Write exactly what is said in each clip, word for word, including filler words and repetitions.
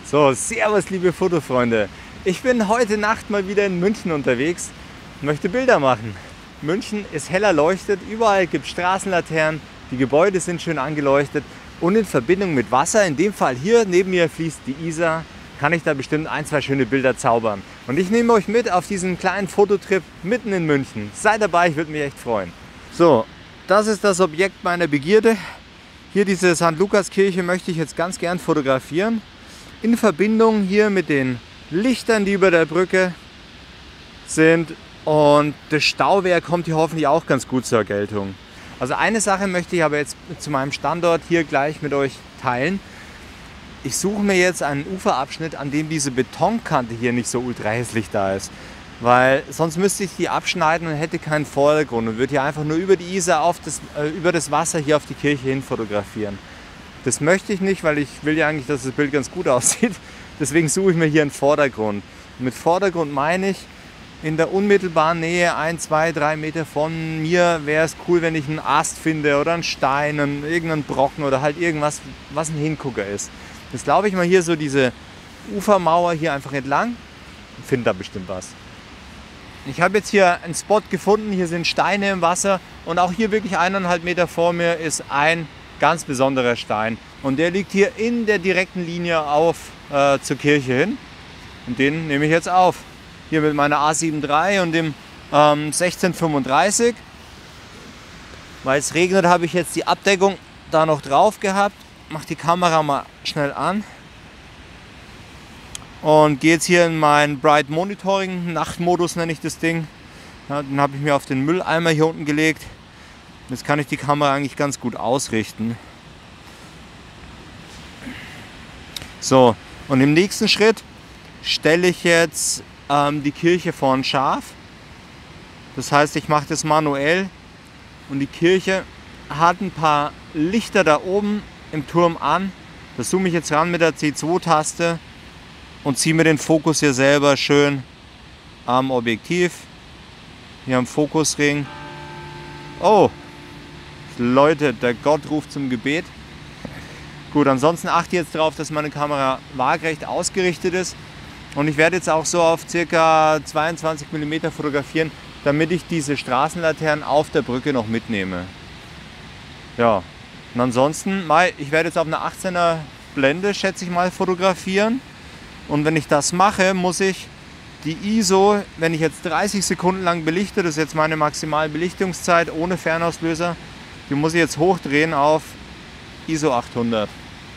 So, servus liebe Fotofreunde. Ich bin heute Nacht mal wieder in München unterwegs und möchte Bilder machen. München ist hell erleuchtet, überall gibt es Straßenlaternen, die Gebäude sind schön angeleuchtet und in Verbindung mit Wasser, in dem Fall hier neben mir fließt die Isar, kann ich da bestimmt ein, zwei schöne Bilder zaubern. Und ich nehme euch mit auf diesen kleinen Fototrip mitten in München. Seid dabei, ich würde mich echt freuen. So, das ist das Objekt meiner Begierde. Hier diese Sankt Lukas-Kirche möchte ich jetzt ganz gern fotografieren. In Verbindung hier mit den Lichtern, die über der Brücke sind. Und das Stauwehr kommt hier hoffentlich auch ganz gut zur Geltung. Also eine Sache möchte ich aber jetzt zu meinem Standort hier gleich mit euch teilen. Ich suche mir jetzt einen Uferabschnitt, an dem diese Betonkante hier nicht so ultra hässlich da ist. Weil sonst müsste ich die abschneiden und hätte keinen Vordergrund und würde hier einfach nur über die Isar, auf das, äh, über das Wasser hier auf die Kirche hin fotografieren. Das möchte ich nicht, weil ich will ja eigentlich, dass das Bild ganz gut aussieht. Deswegen suche ich mir hier einen Vordergrund. Und mit Vordergrund meine ich, in der unmittelbaren Nähe, ein, zwei, drei Meter von mir, wäre es cool, wenn ich einen Ast finde oder einen Stein, einen, irgendeinen Brocken oder halt irgendwas, was ein Hingucker ist. Jetzt laufe ich mal hier so diese Ufermauer hier einfach entlang und finde da bestimmt was. Ich habe jetzt hier einen Spot gefunden, hier sind Steine im Wasser und auch hier wirklich eineinhalb Meter vor mir ist ein ganz besonderer Stein. Und der liegt hier in der direkten Linie auf äh, zur Kirche hin und den nehme ich jetzt auf. Hier mit meiner A sieben drei und dem ähm, sechzehn fünfunddreißig. Weil es regnet, habe ich jetzt die Abdeckung da noch drauf gehabt. Mache die Kamera mal schnell an. Und gehe jetzt hier in meinen Bright Monitoring, Nachtmodus nenne ich das Ding. Ja, den habe ich mir auf den Mülleimer hier unten gelegt. Jetzt kann ich die Kamera eigentlich ganz gut ausrichten. So, und im nächsten Schritt stelle ich jetzt ähm, die Kirche vorn scharf. Das heißt, ich mache das manuell und die Kirche hat ein paar Lichter da oben im Turm an. Da zoome ich jetzt ran mit der C zwei Taste und ziehe mir den Fokus hier selber schön am Objektiv. Hier am Fokusring. Oh, Leute, der Gott ruft zum Gebet. Gut, ansonsten achte jetzt darauf, dass meine Kamera waagerecht ausgerichtet ist. Und ich werde jetzt auch so auf ca. zweiundzwanzig Millimeter fotografieren, damit ich diese Straßenlaternen auf der Brücke noch mitnehme. Ja, und ansonsten, ich werde jetzt auf einer achtzehner Blende, schätze ich mal, fotografieren. Und wenn ich das mache, muss ich die I S O, wenn ich jetzt dreißig Sekunden lang belichte, das ist jetzt meine maximale Belichtungszeit ohne Fernauslöser, die muss ich jetzt hochdrehen auf I S O achthundert.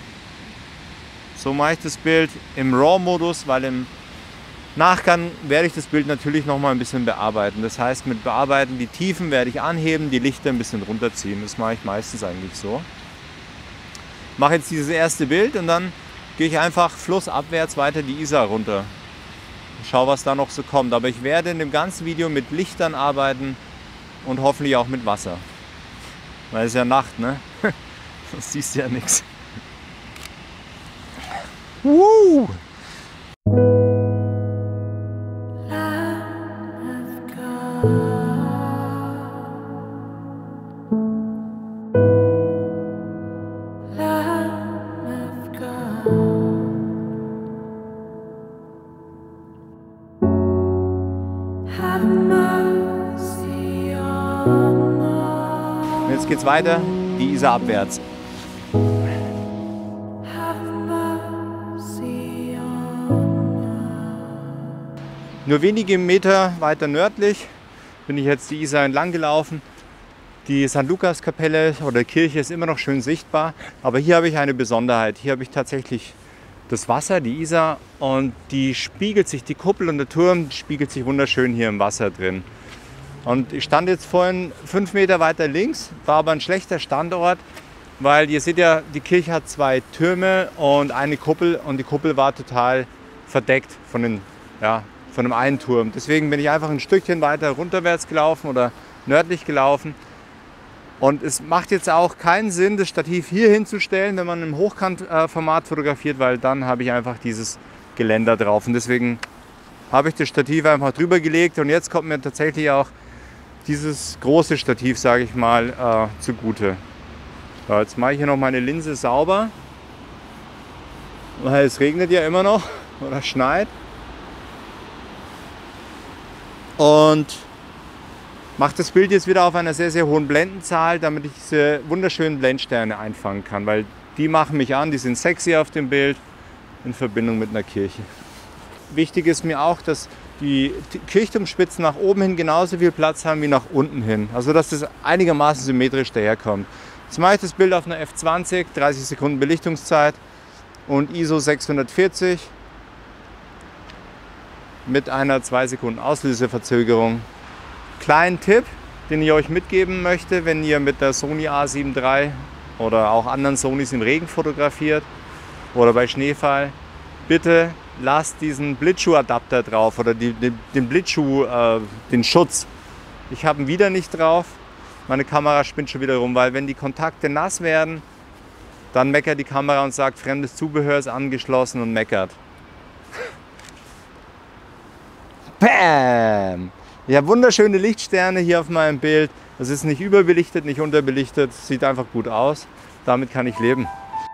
So mache ich das Bild im RAW-Modus, weil im Nachgang werde ich das Bild natürlich noch mal ein bisschen bearbeiten. Das heißt, mit Bearbeiten die Tiefen werde ich anheben, die Lichter ein bisschen runterziehen. Das mache ich meistens eigentlich so. Mache jetzt dieses erste Bild und dann gehe ich einfach flussabwärts weiter die Isar runter. Schau, was da noch so kommt. Aber ich werde in dem ganzen Video mit Lichtern arbeiten und hoffentlich auch mit Wasser. Weil es ist ja Nacht, ne? Das siehst du ja nichts. Woo! Jetzt geht's weiter, die Isar abwärts. Nur wenige Meter weiter nördlich bin ich jetzt die Isar entlang gelaufen. Die Sankt Lukas Kapelle oder Kirche ist immer noch schön sichtbar, aber hier habe ich eine Besonderheit. Hier habe ich tatsächlich das Wasser, die Isar, und die spiegelt sich, die Kuppel und der Turm spiegelt sich wunderschön hier im Wasser drin. Und ich stand jetzt vorhin fünf Meter weiter links, war aber ein schlechter Standort, weil ihr seht ja, die Kirche hat zwei Türme und eine Kuppel und die Kuppel war total verdeckt von, den, ja, von dem einen Turm. Deswegen bin ich einfach ein Stückchen weiter runterwärts gelaufen oder nördlich gelaufen. Und es macht jetzt auch keinen Sinn, das Stativ hier hinzustellen, wenn man im Hochkantformat fotografiert, weil dann habe ich einfach dieses Geländer drauf. Und deswegen habe ich das Stativ einfach drüber gelegt und jetzt kommt mir tatsächlich auch dieses große Stativ, sage ich mal, äh, zugute. So, jetzt mache ich hier noch meine Linse sauber. weil es regnet ja immer noch oder schneit. Und mache das Bild jetzt wieder auf einer sehr, sehr hohen Blendenzahl, damit ich diese wunderschönen Blendsterne einfangen kann, weil die machen mich an, die sind sexy auf dem Bild in Verbindung mit einer Kirche. Wichtig ist mir auch, dass die Kirchturmspitzen nach oben hin genauso viel Platz haben wie nach unten hin, also dass das einigermaßen symmetrisch daherkommt. Jetzt mache ich das Bild auf einer F zwanzig, dreißig Sekunden Belichtungszeit und I S O sechshundertvierzig mit einer zwei Sekunden Auslöseverzögerung. Kleinen Tipp, den ich euch mitgeben möchte, wenn ihr mit der Sony A sieben drei oder auch anderen Sonys im Regen fotografiert oder bei Schneefall, bitte lasst diesen Blitzschuhadapter drauf oder die, den, den Blitzschuh, äh, den Schutz. Ich habe ihn wieder nicht drauf. Meine Kamera spinnt schon wieder rum, weil wenn die Kontakte nass werden, dann meckert die Kamera und sagt, fremdes Zubehör ist angeschlossen und meckert. Bam! Ich habe wunderschöne Lichtsterne hier auf meinem Bild. Es ist nicht überbelichtet, nicht unterbelichtet. Sieht einfach gut aus. Damit kann ich leben.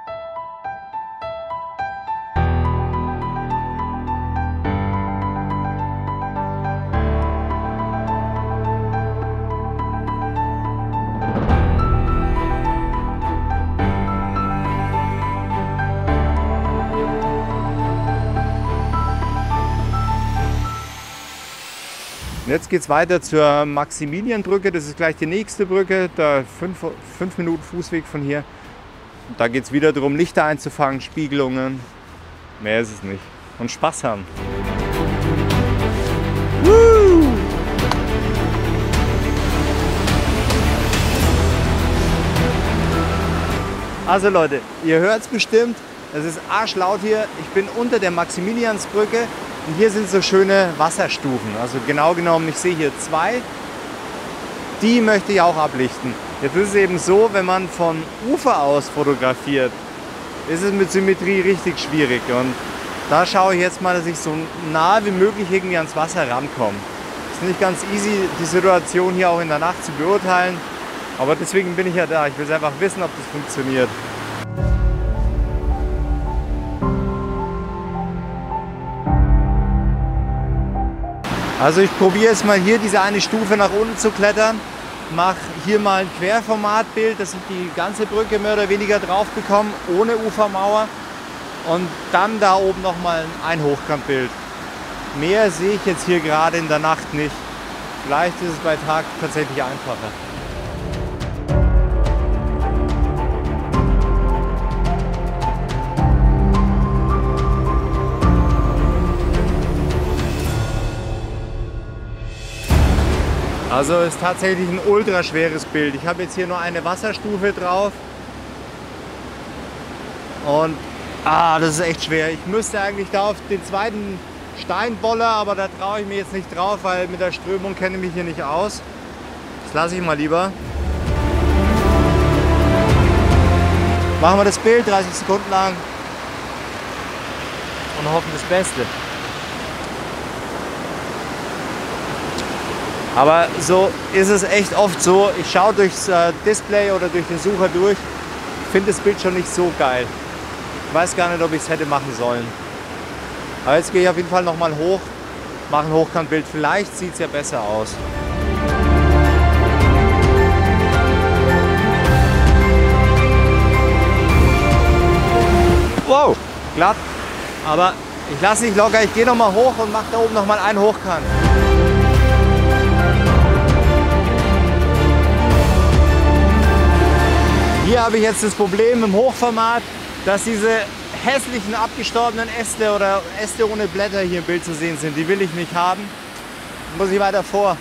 Jetzt geht es weiter zur Maximilianbrücke, das ist gleich die nächste Brücke, da fünf, fünf Minuten Fußweg von hier. Und da geht es wieder darum, Lichter einzufangen, Spiegelungen, mehr ist es nicht. Und Spaß haben. Woo! Also Leute, ihr hört es bestimmt, es ist arschlaut hier. Ich bin unter der Maximiliansbrücke. Und hier sind so schöne Wasserstufen, also genau genommen, ich sehe hier zwei, die möchte ich auch ablichten. Jetzt ist es eben so, wenn man von Ufer aus fotografiert, ist es mit Symmetrie richtig schwierig und da schaue ich jetzt mal, dass ich so nah wie möglich irgendwie ans Wasser rankomme. Es ist nicht ganz easy, die Situation hier auch in der Nacht zu beurteilen, aber deswegen bin ich ja da, ich will einfach wissen, ob das funktioniert. Also ich probiere jetzt mal hier diese eine Stufe nach unten zu klettern, mache hier mal ein Querformatbild, dass ich die ganze Brücke mehr oder weniger drauf bekomme, ohne Ufermauer und dann da oben nochmal ein Hochkantbild. Mehr sehe ich jetzt hier gerade in der Nacht nicht. Vielleicht ist es bei Tag tatsächlich einfacher. Also ist tatsächlich ein ultra schweres Bild. Ich habe jetzt hier nur eine Wasserstufe drauf und ah, das ist echt schwer. Ich müsste eigentlich da auf den zweiten Steinboller, aber da traue ich mir jetzt nicht drauf, weil mit der Strömung kenne ich mich hier nicht aus. Das lasse ich mal lieber. Machen wir das Bild dreißig Sekunden lang und hoffen das Beste. Aber so ist es echt oft so, ich schaue durchs äh, Display oder durch den Sucher durch, finde das Bild schon nicht so geil. Ich weiß gar nicht, ob ich es hätte machen sollen. Aber jetzt gehe ich auf jeden Fall nochmal hoch, mache ein Hochkantbild, vielleicht sieht es ja besser aus. Wow, glatt, aber ich lasse nicht locker, ich gehe nochmal hoch und mache da oben nochmal einen Hochkant. Hier habe ich jetzt das Problem im Hochformat, dass diese hässlichen abgestorbenen Äste oder Äste ohne Blätter hier im Bild zu sehen sind. Die will ich nicht haben. Muss ich weiter vor.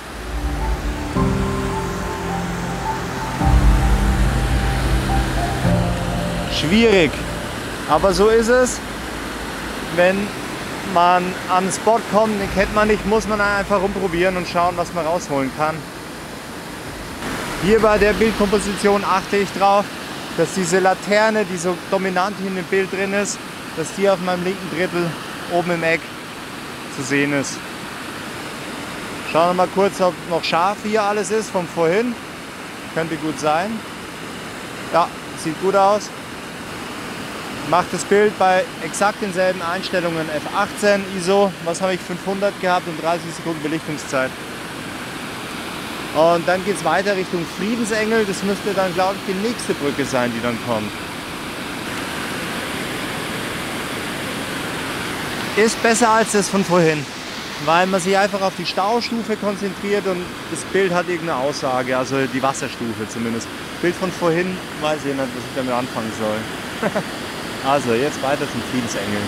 Schwierig. Aber so ist es. Wenn man an einen Spot kommt, den kennt man nicht, muss man einfach rumprobieren und schauen, was man rausholen kann. Hier bei der Bildkomposition achte ich drauf, dass diese Laterne, die so dominant hier in dem Bild drin ist, dass die auf meinem linken Drittel oben im Eck zu sehen ist. Schauen wir mal kurz, ob noch scharf hier alles ist von vorhin. Könnte gut sein. Ja, sieht gut aus. Mache das Bild bei exakt denselben Einstellungen, F achtzehn I S O, was habe ich, fünfhundert gehabt und dreißig Sekunden Belichtungszeit. Und dann geht es weiter Richtung Friedensengel, das müsste dann, glaube ich, die nächste Brücke sein, die dann kommt. Ist besser als das von vorhin, weil man sich einfach auf die Staustufe konzentriert und das Bild hat irgendeine Aussage, also die Wasserstufe zumindest. Bild von vorhin weiß ich nicht, was ich damit anfangen soll. Also jetzt weiter zum Friedensengel.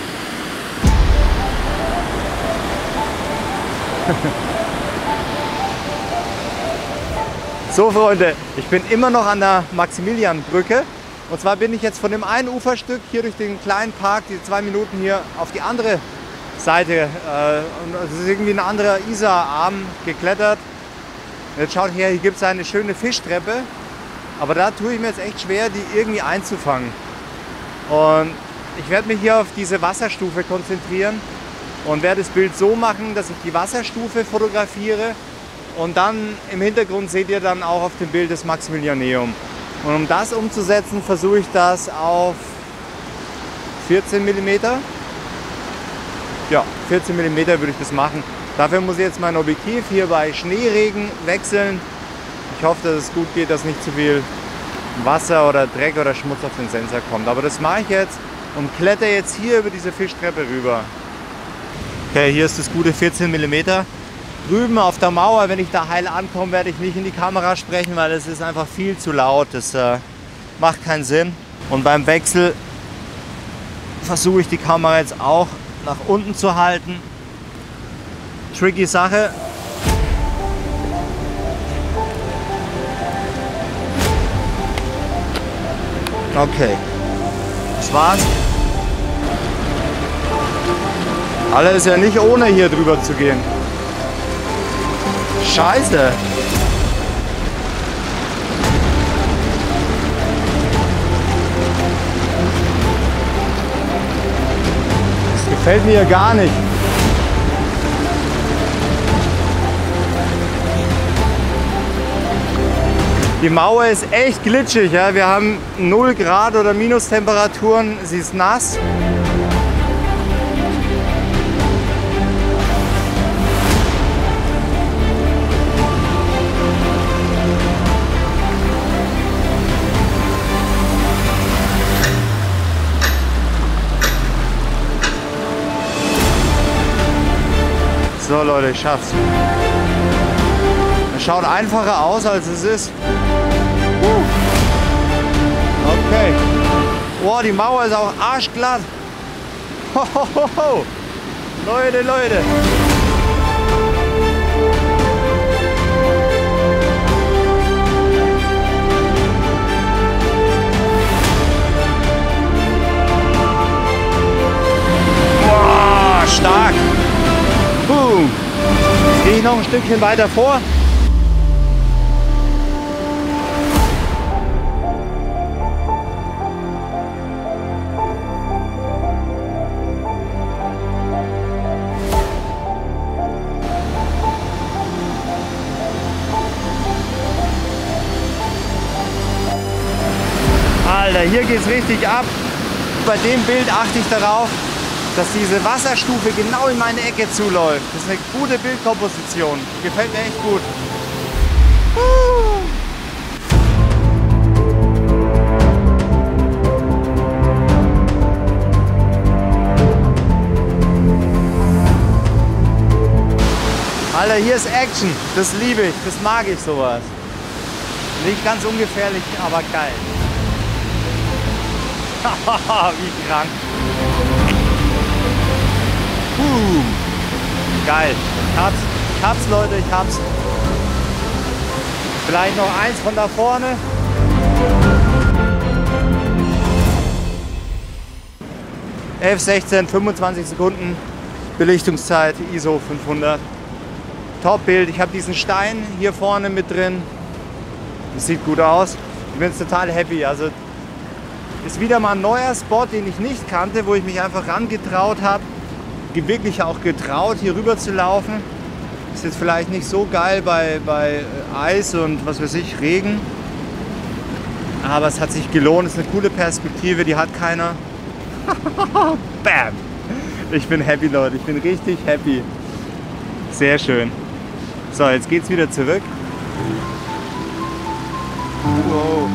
So Freunde, ich bin immer noch an der Maximilianbrücke. Und zwar bin ich jetzt von dem einen Uferstück hier durch den kleinen Park, die zwei Minuten hier, auf die andere Seite. Äh, das ist irgendwie ein anderer Isararm geklettert. Jetzt schaut her, hier gibt es eine schöne Fischtreppe. Aber da tue ich mir jetzt echt schwer, die irgendwie einzufangen. Und ich werde mich hier auf diese Wasserstufe konzentrieren und werde das Bild so machen, dass ich die Wasserstufe fotografiere. Und dann im Hintergrund seht ihr dann auch auf dem Bild das Maximilianeum. Und um das umzusetzen, versuche ich das auf vierzehn Millimeter. Ja, vierzehn Millimeter würde ich das machen. Dafür muss ich jetzt mein Objektiv hier bei Schneeregen wechseln. Ich hoffe, dass es gut geht, dass nicht zu viel Wasser oder Dreck oder Schmutz auf den Sensor kommt. Aber das mache ich jetzt und kletter jetzt hier über diese Fischtreppe rüber. Okay, hier ist das gute vierzehn Millimeter. Drüben auf der Mauer, wenn ich da heil ankomme, werde ich nicht in die Kamera sprechen, weil es ist einfach viel zu laut. Das äh, macht keinen Sinn. Und beim Wechsel versuche ich die Kamera jetzt auch nach unten zu halten. Tricky Sache. Okay, das war's. Alles ist ja nicht ohne hier drüber zu gehen. Scheiße. Das gefällt mir ja gar nicht. Die Mauer ist echt glitschig. Ja? Wir haben null Grad oder Minustemperaturen. Sie ist nass. So Leute, ich schaff's. Es schaut einfacher aus, als es ist. Okay. Boah, die Mauer ist auch arschglatt. Hohoho. Leute, Leute. Boah, stark. Boom. Jetzt gehe ich noch ein Stückchen weiter vor. Alter, hier geht's richtig ab. Bei dem Bild achte ich darauf, dass diese Wasserstufe genau in meine Ecke zuläuft. Das ist eine gute Bildkomposition. Gefällt mir echt gut. Alter, hier ist Action. Das liebe ich. Das mag ich sowas. Nicht ganz ungefährlich, aber geil. Wie krank. Uh, geil. Ich hab's. Ich hab's, Leute. Ich hab's. Vielleicht noch eins von da vorne. elf, sechzehn, fünfundzwanzig Sekunden. Belichtungszeit, I S O fünfhundert. Top-Bild. Ich habe diesen Stein hier vorne mit drin. Das sieht gut aus. Ich bin jetzt total happy. Also ist wieder mal ein neuer Spot, den ich nicht kannte, wo ich mich einfach rangetraut habe. Wirklich auch getraut, hier rüber zu laufen. Ist jetzt vielleicht nicht so geil bei, bei Eis und was weiß ich, Regen. Aber es hat sich gelohnt. Es ist eine coole Perspektive, die hat keiner. Bam! Ich bin happy, Leute. Ich bin richtig happy. Sehr schön. So, jetzt geht's wieder zurück. Wow.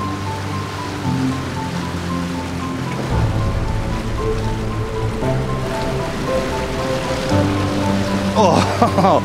Oh.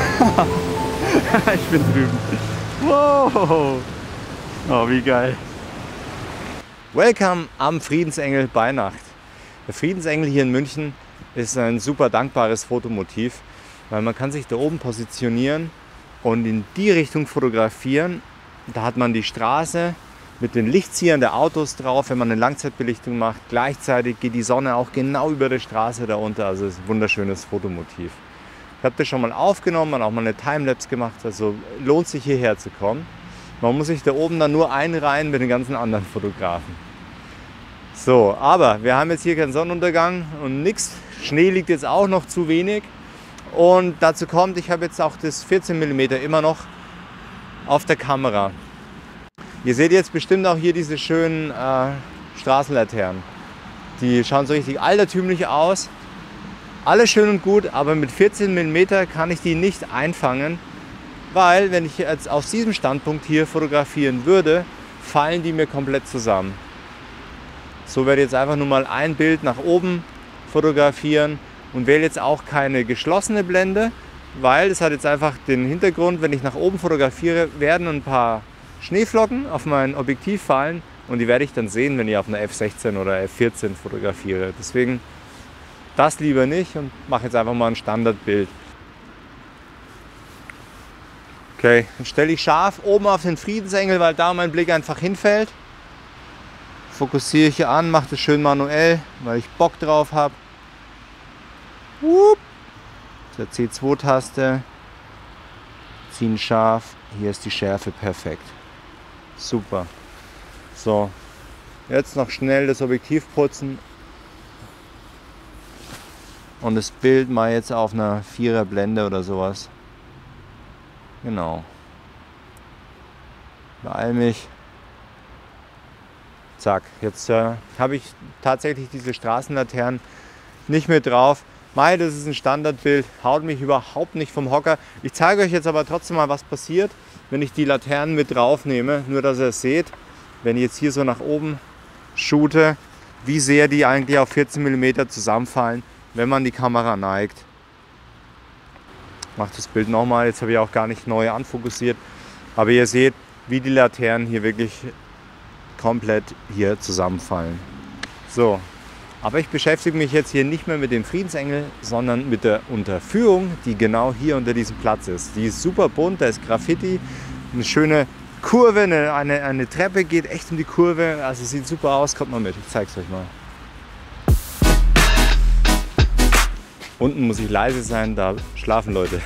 Ich bin drüben. Wow. Oh, wie geil. Welcome am Friedensengel bei Nacht. Der Friedensengel hier in München ist ein super dankbares Fotomotiv, weil man kann sich da oben positionieren und in die Richtung fotografieren. Da hat man die Straße mit den Lichtziehern der Autos drauf, wenn man eine Langzeitbelichtung macht. Gleichzeitig geht die Sonne auch genau über der Straße da unter. Also es ist ein wunderschönes Fotomotiv. Ich habe das schon mal aufgenommen und auch mal eine Timelapse gemacht. Also lohnt sich hierher zu kommen. Man muss sich da oben dann nur einreihen mit den ganzen anderen Fotografen. So, aber wir haben jetzt hier keinen Sonnenuntergang und nichts. Schnee liegt jetzt auch noch zu wenig. Und dazu kommt, ich habe jetzt auch das vierzehn Millimeter immer noch auf der Kamera. Ihr seht jetzt bestimmt auch hier diese schönen äh, Straßenlaternen. Die schauen so richtig altertümlich aus. Alles schön und gut, aber mit vierzehn Millimeter kann ich die nicht einfangen, weil wenn ich jetzt aus diesem Standpunkt hier fotografieren würde, fallen die mir komplett zusammen. So werde ich jetzt einfach nur mal ein Bild nach oben fotografieren und wähle jetzt auch keine geschlossene Blende, weil es hat jetzt einfach den Hintergrund, wenn ich nach oben fotografiere, werden ein paar Schneeflocken auf mein Objektiv fallen und die werde ich dann sehen, wenn ich auf einer F sechzehn oder F vierzehn fotografiere. Deswegen das lieber nicht und mache jetzt einfach mal ein Standardbild. Okay, dann stelle ich scharf oben auf den Friedensengel, weil da mein Blick einfach hinfällt. Fokussiere ich hier an, mache das schön manuell, weil ich Bock drauf habe. Der C zwei Taste, ziehen scharf, hier ist die Schärfe perfekt. Super. So, jetzt noch schnell das Objektiv putzen und das Bild mal jetzt auf einer Vierer Blende oder sowas. Genau. Beeil mich. Zack, jetzt äh, habe ich tatsächlich diese Straßenlaternen nicht mehr drauf. Mei, das ist ein Standardbild, haut mich überhaupt nicht vom Hocker. Ich zeige euch jetzt aber trotzdem mal, was passiert, wenn ich die Laternen mit drauf nehme. Nur, dass ihr es seht, wenn ich jetzt hier so nach oben shoote, wie sehr die eigentlich auf vierzehn Millimeter zusammenfallen, wenn man die Kamera neigt. Ich mache das Bild nochmal, jetzt habe ich auch gar nicht neu anfokussiert. Aber ihr seht, wie die Laternen hier wirklich komplett hier zusammenfallen. So. Aber ich beschäftige mich jetzt hier nicht mehr mit dem Friedensengel, sondern mit der Unterführung, die genau hier unter diesem Platz ist. Die ist super bunt, da ist Graffiti, eine schöne Kurve, eine, eine, eine Treppe geht echt um die Kurve. Also sieht super aus, kommt mal mit, ich zeige es euch mal. Unten muss ich leise sein, da schlafen Leute.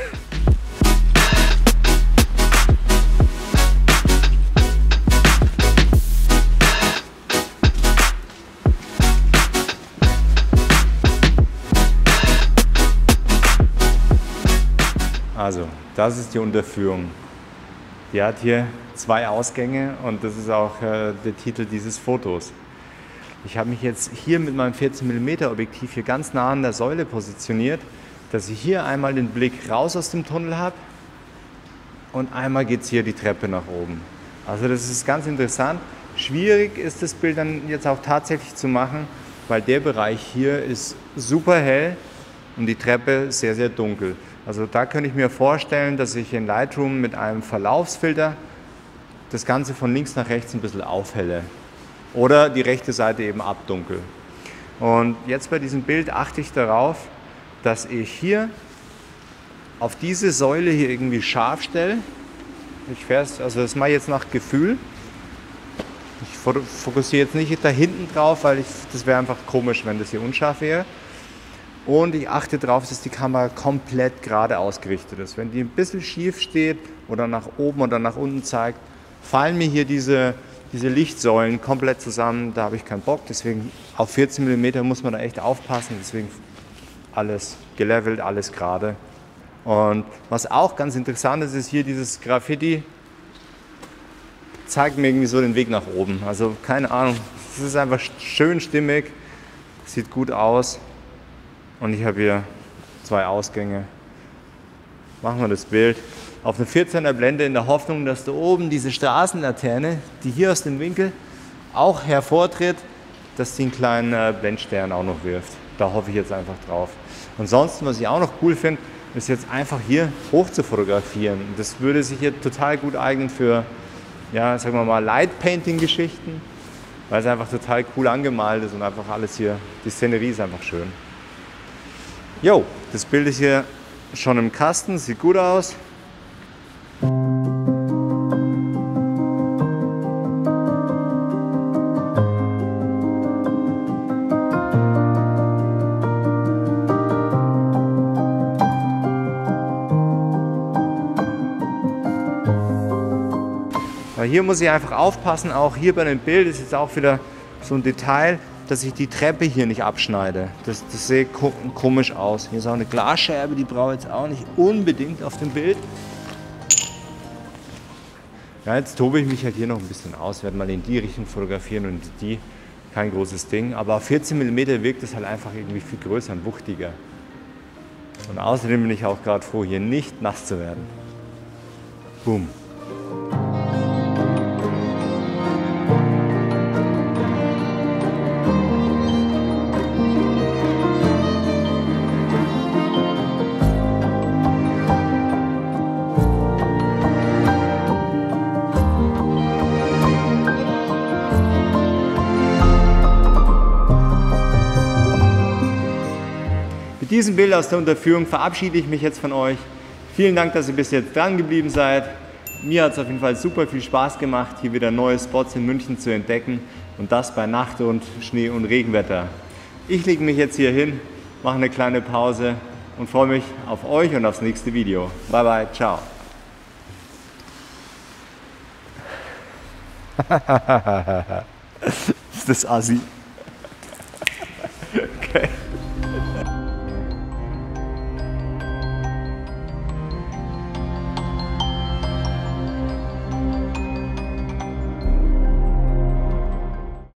Also, das ist die Unterführung. Die hat hier zwei Ausgänge und das ist auch äh, der Titel dieses Fotos. Ich habe mich jetzt hier mit meinem vierzehn Millimeter Objektiv hier ganz nah an der Säule positioniert, dass ich hier einmal den Blick raus aus dem Tunnel habe und einmal geht es hier die Treppe nach oben. Also das ist ganz interessant. Schwierig ist das Bild dann jetzt auch tatsächlich zu machen, weil der Bereich hier ist super hell und die Treppe sehr, sehr dunkel. Also da könnte ich mir vorstellen, dass ich in Lightroom mit einem Verlaufsfilter das Ganze von links nach rechts ein bisschen aufhelle. Oder die rechte Seite eben abdunkel. Und jetzt bei diesem Bild achte ich darauf, dass ich hier auf diese Säule hier irgendwie scharf stelle. Ich fähr's, also das mache ich jetzt nach Gefühl. Ich fokussiere jetzt nicht da hinten drauf, weil ich, das wäre einfach komisch, wenn das hier unscharf wäre. Und ich achte darauf, dass die Kamera komplett gerade ausgerichtet ist. Wenn die ein bisschen schief steht oder nach oben oder nach unten zeigt, fallen mir hier diese, diese Lichtsäulen komplett zusammen. Da habe ich keinen Bock. Deswegen auf vierzehn Millimeter muss man da echt aufpassen. Deswegen alles gelevelt, alles gerade. Und was auch ganz interessant ist, ist hier dieses Graffiti. Zeigt mir irgendwie so den Weg nach oben. Also keine Ahnung, es ist einfach schön stimmig. Sieht gut aus. Und ich habe hier zwei Ausgänge. Machen wir das Bild auf eine vierzehner Blende in der Hoffnung, dass da oben diese Straßenlaterne, die hier aus dem Winkel auch hervortritt, dass die einen kleinen Blendstern auch noch wirft. Da hoffe ich jetzt einfach drauf. Ansonsten, was ich auch noch cool finde, ist jetzt einfach hier hoch zu fotografieren. Das würde sich hier total gut eignen für, ja, sagen wir mal, Light-Painting-Geschichten, weil es einfach total cool angemalt ist und einfach alles hier, die Szenerie ist einfach schön. Jo, das Bild ist hier schon im Kasten, sieht gut aus. Hier muss ich einfach aufpassen, auch hier bei dem Bild ist jetzt auch wieder so ein Detail, dass ich die Treppe hier nicht abschneide. Das, das sieht komisch aus. Hier ist auch eine Glasscherbe, die brauche ich jetzt auch nicht unbedingt auf dem Bild. Ja, jetzt tobe ich mich halt hier noch ein bisschen aus, werde mal in die Richtung fotografieren und die, kein großes Ding. Aber auf vierzehn Millimeter wirkt es halt einfach irgendwie viel größer und wuchtiger. Und außerdem bin ich auch gerade froh, hier nicht nass zu werden. Boom. Mit diesem Bild aus der Unterführung verabschiede ich mich jetzt von euch. Vielen Dank, dass ihr bis jetzt dran geblieben seid. Mir hat es auf jeden Fall super viel Spaß gemacht, hier wieder neue Spots in München zu entdecken und das bei Nacht- und Schnee- und Regenwetter. Ich lege mich jetzt hier hin, mache eine kleine Pause und freue mich auf euch und aufs nächste Video. Bye bye, ciao. Ist das assi? Okay.